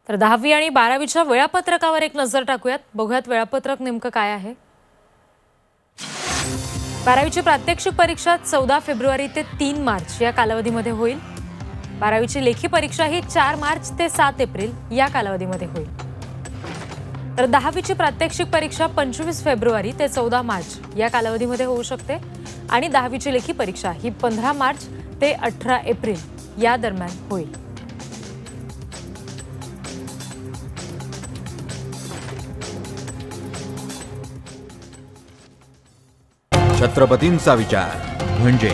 तर 10वी आणि 12वीच्या वेळापत्रकावर एक नजर टाकूयात। बघूयात वेळापत्रक नेमकं काय आहे। 12वीची प्रात्यक्षिक परीक्षा 14 फेब्रुवारी ते 3 मार्च या कालावधीमध्ये होईल। 12वीची लेखी परीक्षा ही 4 मार्च ते 7 एप्रिल या कालावधीमध्ये होईल। तर 10वीची प्रात्यक्षिक परीक्षा 25 फेब्रुवारी ते 14 मार्च या कालावधीमध्ये होऊ शकते आणि 10वीची लेखी परीक्षा ही 15 मार्च ते 18 एप्रिल या दरम्यान होईल। छत्रपतींचा विचार म्हणजे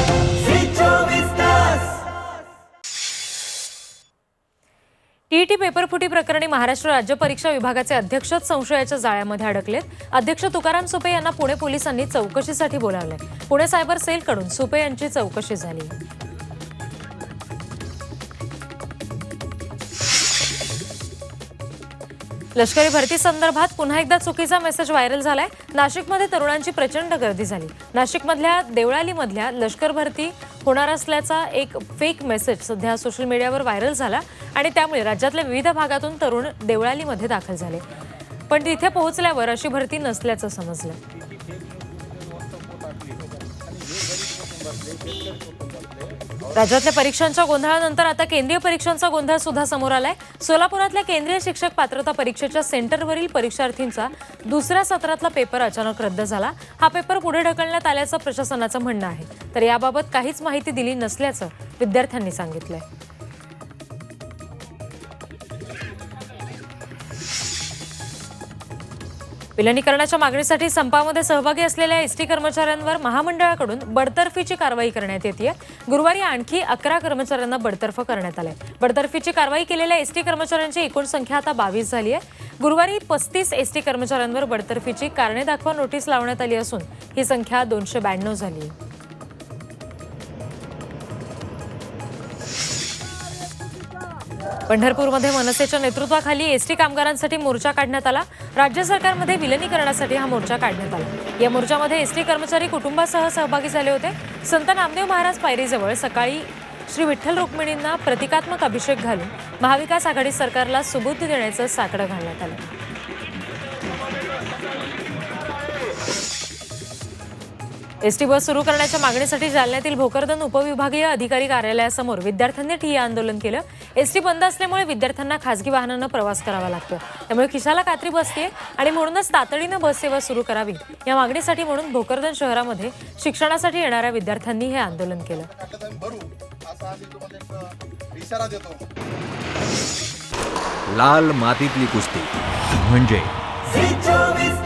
टीईटी पेपरफुटी प्रकरणी महाराष्ट्र राज्य परीक्षा विभागाचे अध्यक्षच संशयाच्या जाळ्यामध्ये अडकलेत। अध्यक्ष तुकाराम सुपे यांना पुणे पोलिसांनी चौकशीसाठी बोलावले। पुणे सायबर सेलकडून सुपे यांची चौकशी झाली। लष्करी भरती संदर्भात पुन्हा एकदा चुकीचा मेसेज व्हायरल झालाय। नाशिकमध्ये तरुणांची प्रचंड गर्दी झाली। नाशिकमधल्या देवळालीमधल्या लष्कर भरती होणार असल्याचा एक फेक मेसेज सध्या सोशल मीडियावर व्हायरल झाला आणि त्यामुळे राज्यातल्या विविध भागातून तरुण देवळालीमध्ये दाखल झाले, पण तिथे पोहोचल्यावर अशी भरती नसल्याचं समजलं। राज्यातल्या परीक्षांच्या गोंधळानंतर आता केंद्रीय परीक्षांचा गोंधळ सुद्धा समोर आलाय। सोलापुरातल्या केंद्रीय शिक्षक पात्रता परीक्षेच्या सेंटरवरील परीक्षार्थींचा दुसऱ्या सत्रातला पेपर अचानक रद्द झाला। हा पेपर पुढे ढकलण्यात आल्याचं प्रशासनाचं म्हणणं आहे, तर याबाबत काहीच माहिती दिली नसल्याचं विद्यार्थ्यांनी सांगितलंय। विलिनीकरणाच्या मागणीसाठी संपामध्ये सहभागी असलेल्या एसटी कर्मचाऱ्यांवर महामंडळाकडून बडतर्फीची कारवाई करण्यात येते। गुरुवारी आणखी 11 कर्मचाऱ्यांना बडतर्फ करण्यात आले। बडतर्फीची कारवाई केलेल्या एसटी कर्मचाऱ्यांची एकूण संख्या आता 22 झाली आहे। गुरुवारी 35 एसटी कर्मचाऱ्यांवर बडतर्फीची कारणे दाखवा नोटीस लावण्यात आली असून ही संख्या 292 झाली आहे। पंढरपूरमध्ये मनसेच्या नेतृत्वाखाली एसटी कामगारांसाठी मोर्चा काढण्यात आला। राज्य सरकारमध्ये विलिनीकरणासाठी हा मोर्चा काढण्यात आला। या मोर्चामध्ये एसटी कर्मचारी कुटुंबासह सहभागी झाले होते। संत नामदेव महाराज पायरीजवळ सकाळी श्री विठ्ठल रुक्मिणींना प्रतिकात्मक अभिषेक घालून महाविकास आघाडी सरकारला सुबुद्धी देण्याचं साकडं घालण्यात आलं। एसटी बस सुरू करण्याच्या मागणीसाठी जालन्यातील भोकरदन उपविभागीय अधिकारी कार्यालयासमोर विद्यार्थ्यांनी ठिय्या आंदोलन केलं। एसटी बंद असल्यामुळे विद्यार्थ्यांना खासगी वाहनानं प्रवास करावा लागतो, त्यामुळे खिशाला कात्री बसते आणि म्हणूनच तातडीनं बस सेवा सुरू करावी या मागणीसाठी म्हणून भोकरदन शहरामध्ये शिक्षणासाठी येणाऱ्या विद्यार्थ्यांनी हे आंदोलन केलं। लाल मातीतली कुस्ती म्हणजे